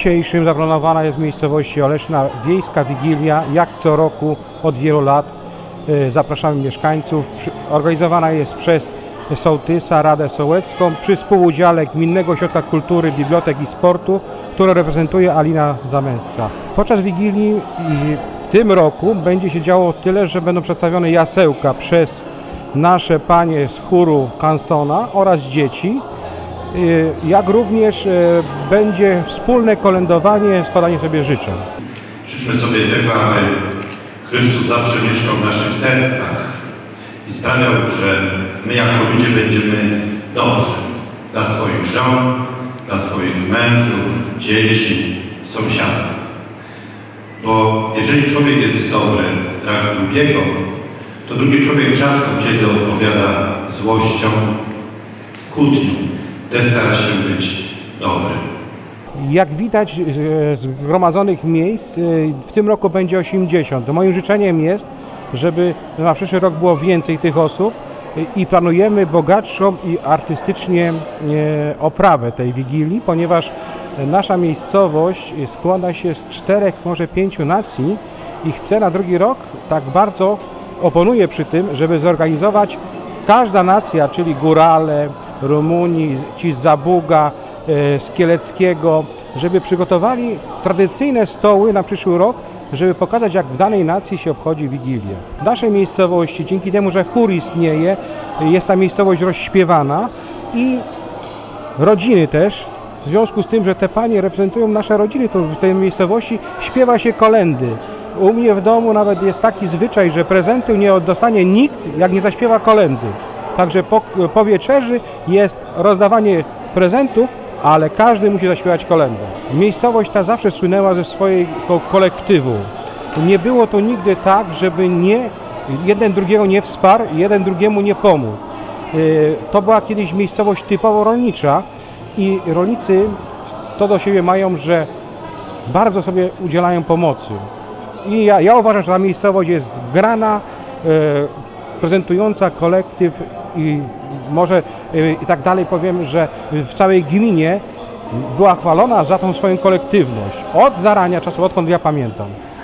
dzisiejszym zaplanowana jest w miejscowości Oleszna wiejska wigilia, jak co roku od wielu lat. Zapraszamy mieszkańców. Organizowana jest przez sołtysa, Radę Sołecką przy współudziale Gminnego Ośrodka Kultury, Bibliotek i Sportu, które reprezentuje Alina Zamęska. Podczas Wigilii w tym roku będzie się działo tyle, że będą przedstawione jasełka przez nasze panie z chóru Kansona oraz dzieci, jak również będzie wspólne kolędowanie, składanie sobie życzeń. Życzmy sobie tego, aby Chrystus zawsze mieszkał w naszych sercach i sprawiał, że my jako ludzie będziemy dobrzy dla swoich żon, dla swoich mężów, dzieci, sąsiadów. Bo jeżeli człowiek jest dobry dla drugiego, to drugi człowiek rzadko kiedy odpowiada złością, kłótnią. Też stara się być dobry. Jak widać z zgromadzonych miejsc, w tym roku będzie 80. Moim życzeniem jest, żeby na przyszły rok było więcej tych osób i planujemy bogatszą i artystycznie oprawę tej Wigilii, ponieważ nasza miejscowość składa się z 4, może 5 nacji i chce na drugi rok, tak bardzo oponuje przy tym, żeby zorganizować każda nacja, czyli Górale, Rumuni, ci z Zabuga, z Kieleckiego, żeby przygotowali tradycyjne stoły na przyszły rok, żeby pokazać, jak w danej nacji się obchodzi Wigilię. W naszej miejscowości, dzięki temu, że chór istnieje, jest ta miejscowość rozśpiewana i rodziny też, w związku z tym, że te panie reprezentują nasze rodziny, to w tej miejscowości śpiewa się kolędy. U mnie w domu nawet jest taki zwyczaj, że prezentu nie dostanie nikt, jak nie zaśpiewa kolędy. Także po wieczerzy jest rozdawanie prezentów, ale każdy musi zaśpiewać kolędę. Miejscowość ta zawsze słynęła ze swojego kolektywu. Nie było to nigdy tak, żeby jeden drugiego nie wsparł, jeden drugiemu nie pomógł. To była kiedyś miejscowość typowo rolnicza i rolnicy to do siebie mają, że bardzo sobie udzielają pomocy. I ja uważam, że ta miejscowość jest zgrana, prezentująca kolektyw i może i tak dalej powiem, że w całej gminie była chwalona za tą swoją kolektywność od zarania czasu, odkąd ja pamiętam.